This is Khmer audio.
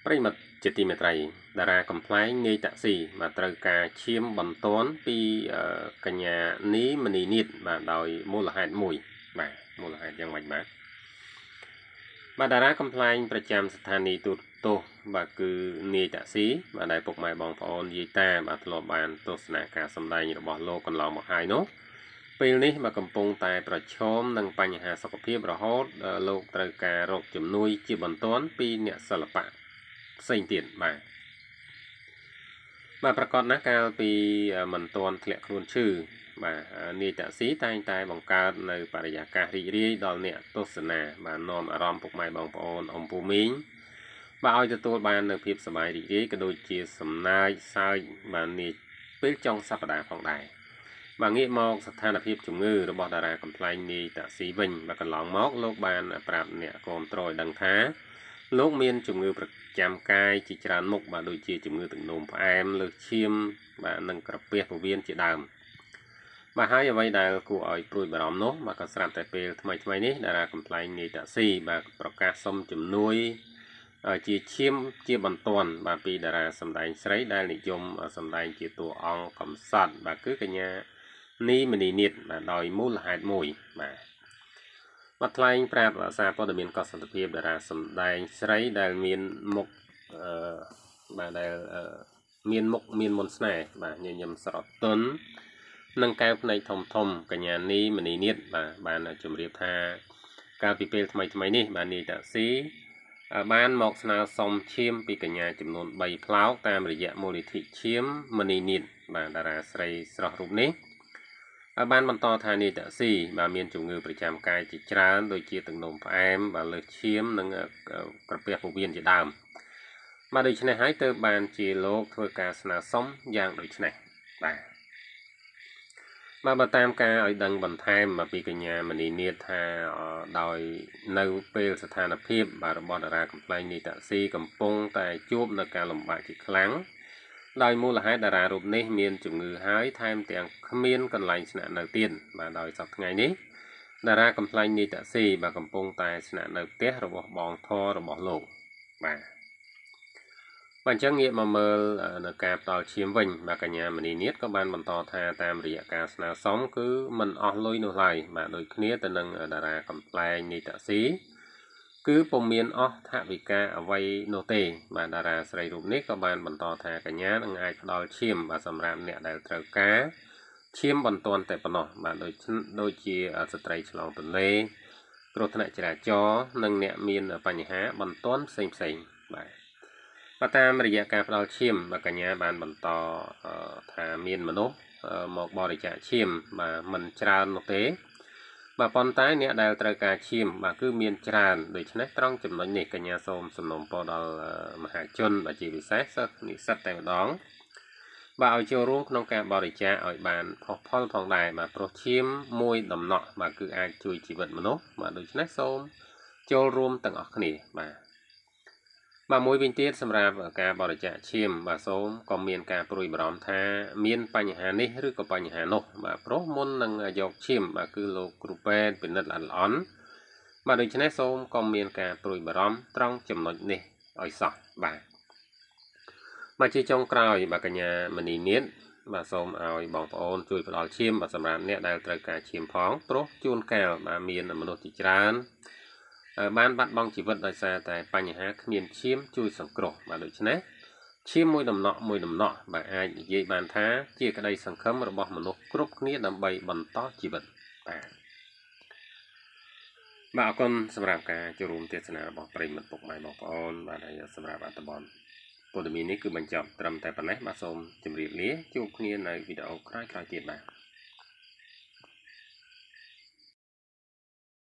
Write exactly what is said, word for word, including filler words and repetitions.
ប្រិមត្តជាទីមេត្រីតារាកំ pl ែងនាយតាក់ស៊ីបាទត្រូវការឈាមបន្ទាន់ពីកញ្ញានីមនីនីតបាទដោយមូលហេតុមួយបាទមូលហេតុយ៉ាងម៉េចបាទបាទតារាកំ pl ែងប្រចាំស្ថានីយ៍ទូរទស្សន៍បាទគឺនាយតាក់ស៊ីបាទដែលពុកម៉ែបងប្អូនយាយតាបាទធ្លាប់បានទស្សនាការសម្ដែងរបស់លោកកន្លងមកហើយនោះពេលនេះបាទកំពុងតែប្រឈមនឹងបញ្ហាសុខភាពរហូតលោកត្រូវការរកជំនួយជាបន្ទាន់ពីអ្នកសិល្បៈផ្សេងទៀតបាទបាទប្រកាសណាស់កាលពីមិនទាន់ធ្លាក់ខ្លួនឈឺបាទនាយតាក់ស៊ីតែងតែបង្កើតនៅបរិយាកាសរីករាយដល់អ្នកទស្សនាបាទនាំអារម្មណ៍ពុកម៉ែបងប្អូនអំពូមីងបាទឲ្យទទួលបាននៅភាពសប្បាយរីករាយក៏ដូចជាសំណាយសើចបាទនាពេលចុងសប្តាហ៍ផងដែរបាទងាកមកស្ថានភាពជំងឺរបស់តារាកំ pl ែងនាយតាក់ស៊ីវិញបាទកន្លងមកលោកបានប្រាប់អ្នកគាំទ្រឲ្យដឹងថាលោកមានជំងឺប្រចាំកាយជាច្រើនមុខបាទដូចជាជំងឺទឹកនោមផ្អែមលើសឈាមបាទនិងក្រពះពោះវៀនជាដើមបាទហើយអ្វីដែលគួរឲ្យព្រួយបារម្ភនោះបាទក៏ស្រាប់តែពេលថ្មីថ្មីនេះតារាកំ pl ែងនាយតាក់ស៊ីបាទប្រកាសសុំជំនួយជាឈាមជាបន្ទាន់បាទពីតារាសម្ដែងស្រីដែលនិយមសម្ដែងជាតួអង្គកំសត់បាទគឺកញ្ញានីមនីនីតបាទដោយមូលហេតុមួយបាទបាទថ្លែងប្រាប់សារព័ត៌មានកសិភាពតារាសម្ដែងស្រីដែលមានមុខអឺបាទដែលមានមុខមានមន្តស្នេហ៍បាទញញឹមស្រទន់និងកែវភ្នែកធំធំកញ្ញានីមនីនីតបាទបានជម្រាបថាកាលពីពេលថ្មីថ្មីនេះបាទនាយតាក់ស៊ីបានមកស្នើសុំឈាមពីកញ្ញាចំនួនបីផ្លោកតាមរយៈមូលនិធិឈាមមនីនីតបាទតារាស្រីស្រស់រូបនេះបានបន្តថានាយតាក់ស៊ីបាទមានជំងឺប្រចាំកាយជាច្រើនដូចជាទឹកនោមផ្អែមបាទលើសឈាមនិងក្រពះពោះវៀនជាដើមបាទដូច្នេះហើយទើបបានជាលោកធ្វើការស្នើសុំយ៉ាងដូចនេះបាទបាទបើតាមការឲ្យដឹងបន្ថែមពីកញ្ញាមនីនីតថាដោយនៅពេលស្ថានភាពបាទរបស់តារាកំ pl ែងនាយតាក់ស៊ីកំពុងតែជួបនៅការលំបាកជាខ្លាំងដោយមូលហេតុតារារូបនេះមានជំងឺហើយថែមទាំងគ្មានកន្លែងស្នាក់នៅទៀតបាទដោយសប្តាហ៍ថ្ងៃនេះតារាកំ pl ែងនាយតាក់ស៊ីបាទកំពុងតែស្នាក់នៅផ្ទះរបស់បងធររបស់លោកបាទបាទអញ្ចឹងងាកមកមើលនៅការផ្ដល់ឈាមវិញបាទកញ្ញាមនីនីតក៏បានបន្តថាតាមរយៈការស្នើសុំគឺមិនអស់លុយនោះឡើយបាទដូចគ្នាទៅនឹងតារាកំ pl ែងនាយតាក់ស៊ីគឺពុំមានអស់ថវិកាអ្វីនោះទេបាទតារាស្រីរូបនេះក៏បានបន្តថាកញ្ញានឹងអាចផ្ដល់ឈាមបាទសម្រាប់អ្នកដែលត្រូវការឈាមបន្ទាន់តែប៉ុណ្ណោះបាទដូចដូចជាស្ត្រីឆ្លងទន្លេគ្រោះថ្នាក់ចរាចរណ៍និងអ្នកមានបញ្ហាបន្ទាន់ផ្សេងផ្សេងបាទបាទតាមរយៈការផ្ដល់ឈាមបាទកញ្ញាបានបន្តថាមានមនុស្សមកបរិច្ចាគឈាមបាទមិនច្រើននោះទេបាទប៉ុន្តែអ្នកដែលត្រូវការឈាមបាទគឺមានច្រើនដូច្នេះត្រង់ចំណុចនេះកញ្ញាសូមសំណូមពរដល់មហាជនបាទជាពិសេសសិស្សនិស្សិតតែម្ដងបាទឲ្យចូលរួមក្នុងការបរិច្ចាគឲ្យបានផុសផុលផងដែរបាទព្រោះឈាមមួយដំណក់បាទគឺអាចជួយជីវិតមនុស្សបាទដូច្នេះសូមចូលរួមទាំងអស់គ្នាបាទបាទមួយវិញទៀតសម្រាប់ការបរិច្ចាគឈាមបាទសូមក៏មានការព្រួយបារម្ភថាមានបញ្ហានេះឬក៏បញ្ហានោះបាទព្រោះមុននឹងយកឈាមបាទគឺលោកគ្រូពេទ្យពិនិត្យល្អិតល្អន់បាទដូច្នេះសូមក៏មានការព្រួយបារម្ភត្រង់ចំណុចនេះឲ្យសោះបាទបាទជាចុងក្រោយបាទកញ្ញាមនីនីតបាទសូមឲ្យបងប្អូនជួយផ្ដល់ឈាមបាទសម្រាប់អ្នកដែលត្រូវការឈាមផងព្រោះជួនកាលបាទមានមនុស្សជាច្រើនបានបាត់បង់ជីវិតដោយសារតែបញ្ហាគ្មានឈាមជួយសង្គ្រោះបាទដូច្នេះឈាមមួយដំណក់មួយដំណក់បាទអាចនិយាយបានថាជាក្តីសង្ឃឹមរបស់មនុស្សគ្រប់គ្នាដើម្បីបន្តជីវិតបាទបាទអរគុណសម្រាប់ការចូលរួមទស្សនារបស់ប្រិយមិត្តពុកម៉ែបងប្អូនបាទហើយសម្រាប់អត្ថបទព័ត៌មាននេះគឺបញ្ចប់ត្រឹមតែប៉ុណ្ណេះបាទសូមជម្រាបលាជួបគ្នានៅវីដេអូក្រោយៗទៀតបាទ